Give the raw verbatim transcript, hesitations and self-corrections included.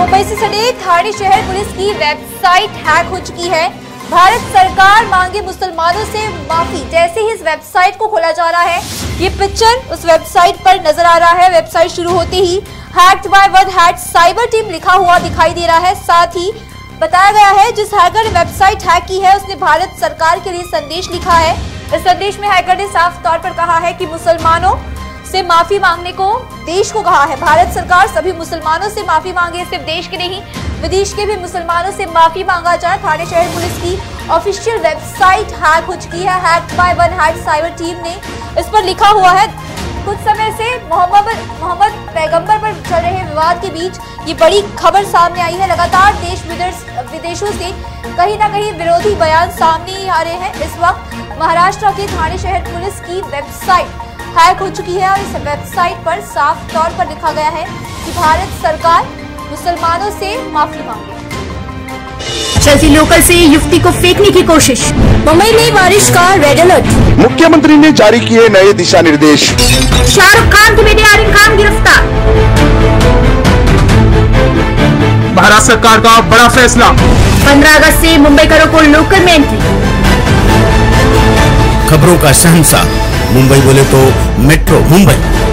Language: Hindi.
मुंबई से सटे थाने शहर पुलिस की वेबसाइट हैक हो चुकी है। भारत सरकार मांगे मुसलमानों से माफी। जैसे ही इस वेबसाइट को खोला जा रहा है, ये पिक्चर उस वेबसाइट पर नजर आ रहा है। वेबसाइट शुरू होते ही hacked by one hat cyber team लिखा हुआ दिखाई दे रहा है। साथ ही बताया गया है जिस हैकर ने वेबसाइट हैक की है उसने भारत सरकार के लिए संदेश लिखा है। इस संदेश में हैकर ने साफ तौर पर कहा है कि मुसलमानों से माफी मांगने को देश को कहा है। भारत सरकार सभी मुसलमानों से माफी मांगे, सिर्फ देश के नहीं विदेश के भी मुसलमानों से माफी मांगा जाए। थाने शहर पुलिस की ऑफिशियल वेबसाइट हैक हो चुकी है। Hacked by one hat cyber team ने इस पर लिखा हुआ है। कुछ समय से मोहम्मद मोहम्मद पैगंबर पर चल रहे विवाद के बीच ये बड़ी खबर सामने आई है। लगातार देश विदेश विदेशों से कहीं ना कहीं विरोधी बयान सामने ही आ रहे हैं। इस वक्त महाराष्ट्र के थाने शहर पुलिस की वेबसाइट हैक हो चुकी है और इस वेबसाइट पर साफ तौर पर लिखा गया है कि भारत सरकार मुसलमानों से माफी मांगे। चलती लोकल से युवती को फेंकने की कोशिश। मुंबई में बारिश का रेड अलर्ट। मुख्यमंत्री ने जारी किए नए दिशा निर्देश। शाहरुख खान के बेटे आर्यन खान गिरफ्तार। भारत सरकार का बड़ा फैसला। पंद्रह अगस्त से मुंबई करों को लोकल में एंट्री। खबरों का शहंशाह मुंबई बोले तो मेट्रो मुंबई।